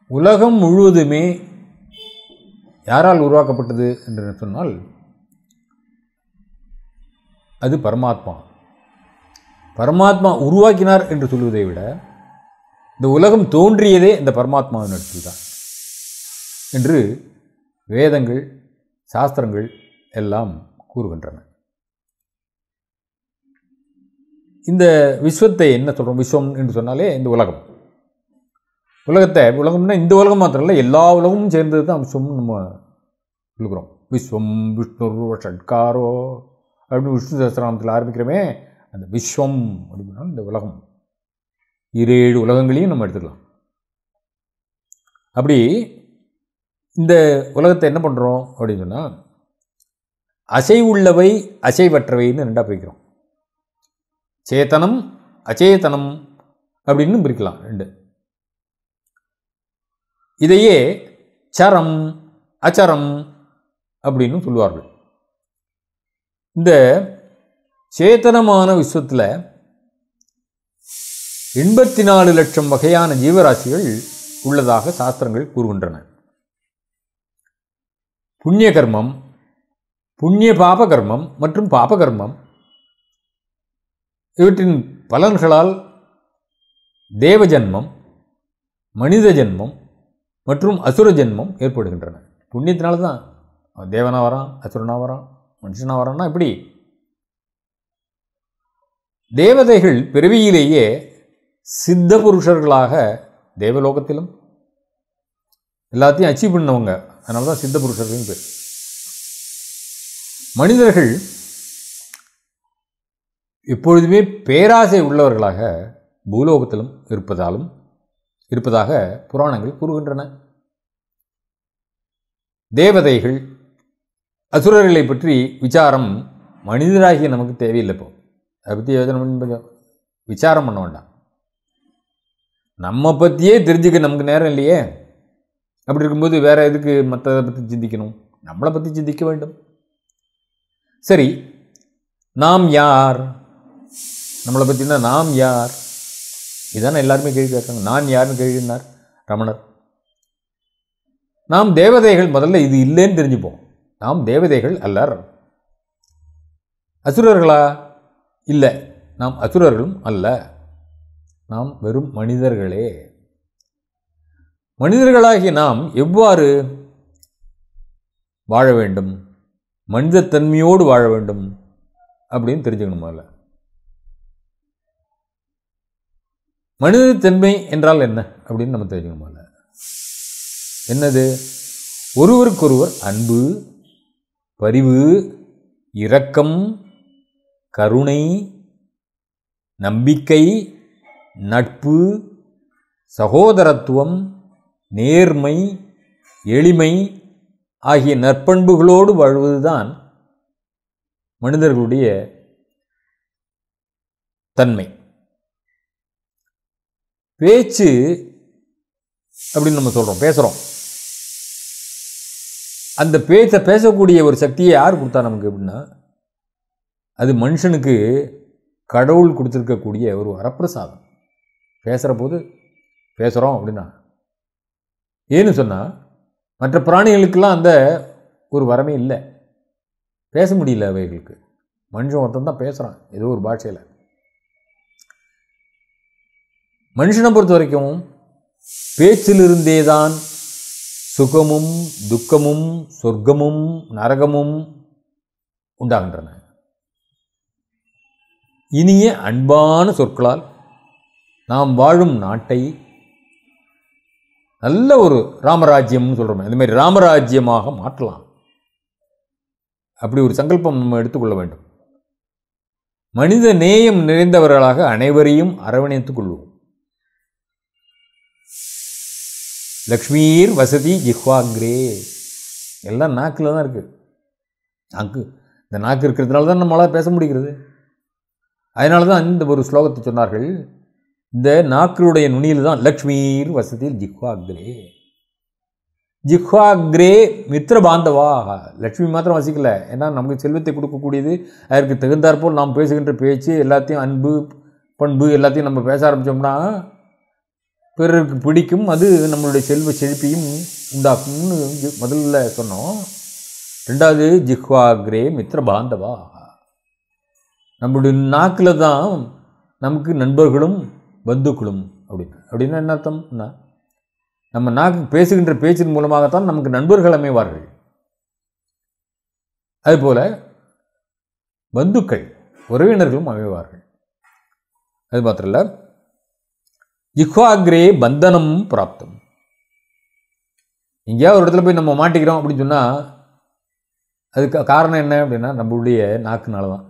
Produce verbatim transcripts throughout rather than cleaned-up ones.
உலகம் முழுவதுமே யாரால் உருவாக்கப்பட்டது என்று சொன்னால் அது பரமாத்மா. பரமாத்மா உருவாக்கினார் என்று சொல்வதை விட இந்த உலகம் தோன்றியதே இந்த பரமாத்மாவின் இடத்தில் தான் என்று வேதங்கள் சாஸ்திரங்கள் எல்லாம் கூறுகின்றன. இந்த விஸ்வத்தை என்ன சொல்கிறோம்? விஸ்வம் என்று சொன்னாலே இந்த உலகம். உலகத்தை உலகம்னா இந்த உலகம் மாத்திரம் இல்லை, எல்லா உலகமும் சேர்ந்தது தான் விஸ்வம்னு நம்ம சொல்லுகிறோம். விஸ்வம் விஷ்ணு ஷட்காரோ அப்படின்னு விஷ்ணு சஹஸ்ரநாமத்தில் ஆரம்பிக்கிறோமே, அந்த விஸ்வம் அப்படின்னா இந்த உலகம். இரேழு உலகங்களையும் நம்ம எடுத்துக்கலாம். அப்படி இந்த உலகத்தை என்ன பண்ணுறோம் அப்படின்னு சொன்னால் அசைவுள்ளவை அசைவற்றவைன்னு ரெண்டாக பிரிக்கிறோம். சேத்தனம் அச்சேதனம் அப்படின்னு பிரிக்கலாம் ரெண்டு. இதையே சரம் அச்சரம் அப்படின்னு சொல்லுவார்கள். இந்த சேத்தனமான விஸ்வத்தில் எண்பத்தி நாலு லட்சம் வகையான ஜீவராசிகள் உள்ளதாக சாஸ்திரங்கள் கூறுகின்றன. புண்ணிய கர்மம், புண்ணிய பாப கர்மம் மற்றும் பாப கர்மம் இவற்றின் பலன்களால் தேவ ஜன்மம், மனித ஜென்மம் மற்றும் அசுர ஜென்மம் ஏற்படுகின்றன. புண்ணியத்தினால தான் தேவனா வரான், அசுரனா வரான், மனுஷனா வரான்னா இப்படி தேவதைகள் பிறவியிலேயே சித்த புருஷர்களாக தேவலோகத்திலும் எல்லாத்தையும் அச்சீவ் பண்ணவங்க. அதனால தான் சித்த புருஷர்கள் பேர். மனிதர்கள் எப்பொழுதுமே பேராசை உள்ளவர்களாக பூலோகத்திலும் இருப்பதாலும் இருப்பதாக புராணங்கள் கூறுகின்றன. தேவதைகள் அசுரர்களை பற்றி விசாரம் மனிதராகிய நமக்கு தேவையில்லை. இப்போ அதை பற்றி யோசனை பண்ணி விசாரம் பண்ண வேண்டாம். நம்ம பற்றியே தெரிஞ்சுக்க நமக்கு நேரம் இல்லையே. அப்படி இருக்கும்போது வேறு எதுக்கு மற்றதை பற்றி சிந்திக்கணும்? நம்மளை பற்றி சிந்திக்க வேண்டும். சரி, நாம் யார்? நம்மளை பற்றினா நாம் யார்? இதானே எல்லாருமே கேள்வி கேட்குறாங்க. நான் யாருன்னு கேள்வினார் ரமணர். நாம் தேவதைகள். முதல்ல இது இல்லைன்னு தெரிஞ்சுப்போம். நாம் தேவதைகள் அல்லர். அசுரர்களா? இல்லை, நாம் அசுரர்களும் அல்ல. நாம் வெறும் மனிதர்களே. மனிதர்களாகிய நாம் எவ்வாறு வாழ வேண்டும், மனிதத்தன்மையோடு வாழ வேண்டும் அப்படின்னு தெரிஞ்சுக்கணும். முதல்ல மனிதத்தன்மை என்றால் என்ன அப்படின்னு நம்ம தெரிஞ்சுக்கணும். முதல்ல என்னது? ஒருவருக்கொருவர் அன்பு, பரிவு, இரக்கம், கருணை, நம்பிக்கை, நட்பு, சகோதரத்துவம், நேர்மை, எளிமை ஆகிய நற்பண்புகளோடு வாழ்வதுதான் மனிதர்களுடைய தன்மை. பேச்சு அப்படின்னு நம்ம சொல்கிறோம், பேசுகிறோம். அந்த பேச்ச பேசக்கூடிய ஒரு சக்தியை யார் கொடுத்தா நமக்கு அப்படின்னா, அது மனுஷனுக்கு கடவுள் கொடுத்துருக்கக்கூடிய ஒரு வரப்பிரசாதம். பேசுகிற போது பேசுகிறோம் அப்படின்னா ஏன்னு சொன்னால், மற்ற பிராணிகளுக்கெல்லாம் அந்த ஒரு வரமே இல்லை, பேச முடியல அவைகளுக்கு. மனுஷன் ஒருத்தன் தான் பேசுகிறான் ஏதோ ஒரு பாஷையில். மனுஷனை பொறுத்த வரைக்கும் பேச்சிலிருந்தே தான் சுகமும் துக்கமும் சொர்க்கமும் நரகமும் உண்டாகின்றன. இனிய அன்பான சொற்களால் நாம் வாழும் நாட்டை நல்ல ஒரு ராமராஜ்யம்னு சொல்கிறோமே, இந்த மாதிரி ராமராஜ்யமாக மாற்றலாம். அப்படி ஒரு சங்கல்பம் நம்ம எடுத்துக்கொள்ள வேண்டும். மனித நேயம் நிறைந்தவர்களாக அனைவரையும் அரவணைத்துக் கொள்வோம். லக்ஷ்மீர் வசதி ஜிஹ்வாக்ரே. எல்லாம் நாக்கில் தான் இருக்குது. நாக்கு இந்த நாக்கு இருக்கிறதுனால தான் நம்மளால் பேச முடிகிறது. அதனால தான் இந்த ஒரு ஸ்லோகத்தை சொன்னார்கள். இந்த நாக்களுடைய நுனியில் தான் லக்ஷ்மீர் வசதி ஜிஹ்வாக்ரே. ஜிஹ்வாக்ரே மித்திர பாந்தவாக. லக்ஷ்மி மாத்திரம் வசிக்கலை, ஏன்னா நமக்கு செல்வத்தை கொடுக்கக்கூடியது. அதற்கு தகுந்தாற்போல் நாம் பேசுகின்ற பேச்சு எல்லாத்தையும் அன்பு பண்பு எல்லாத்தையும் நம்ம பேச ஆரம்பித்தோம்னா பிறருக்கு பிடிக்கும், அது நம்மளுடைய செல்வ செழிப்பையும் உண்டாக்கும்னு முதல்ல சொன்னோம். ரெண்டாவது ஜிஹ்வாக்ரே மித்ர பாந்தவா, நம்மளுடைய நாக்கில் தான் நமக்கு நண்பர்களும் பந்துக்களும் அப்படின்னு. அப்படின்னா என்ன அர்த்தம்னா, நம்ம நாக்கு பேசுகின்ற பேச்சின் மூலமாகத்தான் நமக்கு நண்பர்கள் அமைவார்கள். அதுபோல் பந்துக்கள் உறவினர்களும் அமைவார்கள். அது மாத்திரம் இல்லை, ஜிஹ்வாக்ரே பந்தனம் பிராப்தம். எங்கேயாவது ஒரு இடத்துல போய் நம்ம மாட்டிக்கிறோம் அப்படின்னு சொன்னால் அதுக்கு காரணம் என்ன அப்படின்னா நம்மளுடைய நாக்குனால தான்.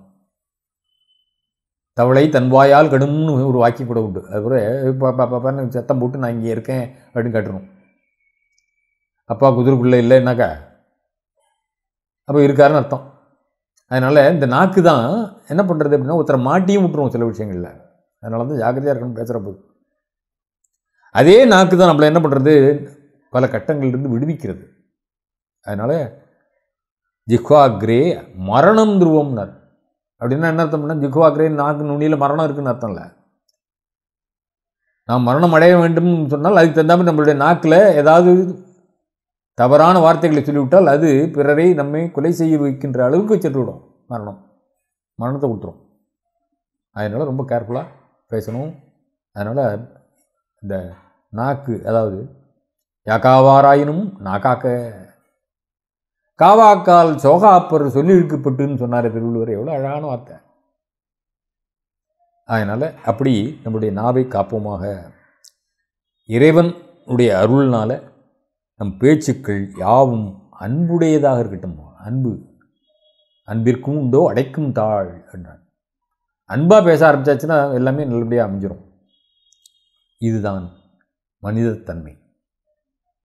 தவளை தன் வாயால் கடும்னு ஒரு வாக்கியம் கூட உண்டு. அதுக்கப்புறம் சத்தம் போட்டு நான் இங்கே இருக்கேன் அப்படின்னு காட்டணும். அப்பா குதிரைக்குள்ளே இல்லைன்னாக்கா அப்போ இருக்காருன்னு அர்த்தம். அதனால் இந்த நாக்கு தான் என்ன பண்ணுறது அப்படின்னா ஒருத்தரை மாட்டியும் விட்டுருவோம் சில விஷயங்களில். அதனால தான் ஜாக்கிரதையாக இருக்கணும் பேசுகிறப்போ. அதே நாக்கு தான் நம்மளை என்ன பண்ணுறது, பல கட்டங்களிலிருந்து விடுவிக்கிறது. அதனால் ஜிஹ்வாக்ரே மரணம் துருவம்னார். அப்படின்னா என்ன அர்த்தம்னா, ஜிஹ்வாக்ரே நாக்கு நுனியில் மரணம் இருக்குன்னு அர்த்தம் இல்லை. நாம் மரணம் அடைய வேண்டும் சொன்னால் அதுக்கு தகுந்த மாதிரி நம்மளுடைய நாக்கில் ஏதாவது தவறான வார்த்தைகளை சொல்லிவிட்டால் அது பிறரை நம்மை கொலை செய்ய வைக்கின்ற அளவுக்கு சென்று விடும். மரணம் மரணத்தை விட்டுரும். அதனால் ரொம்ப கேர்ஃபுல்லாக பேசணும். அதனால் இந்த நாக்கு, அதாவது யாக்காவாராயினும் நாக்காக்க காவாக்கால் சோகாப்பர் சொல்லி இழுக்கப்பட்டுன்னு சொன்னார் திருவள்ளுவர். எவ்வளோ அழகான வார்த்தை. அதனால் அப்படி நம்முடைய நாவை காப்போமாக. இறைவன் உடைய அருள்னால் நம் பேச்சுக்கள் யாவும் அன்புடையதாக இருக்கட்டும். அன்பு அன்பிற்கும் உண்டோ அடைக்கும் தாழ் என்றான். அன்பாக பேச ஆரம்பித்தாச்சுன்னா எல்லாமே நல்லபடியாக அமைஞ்சிடும். இதுதான் மனிதத்தன்மை.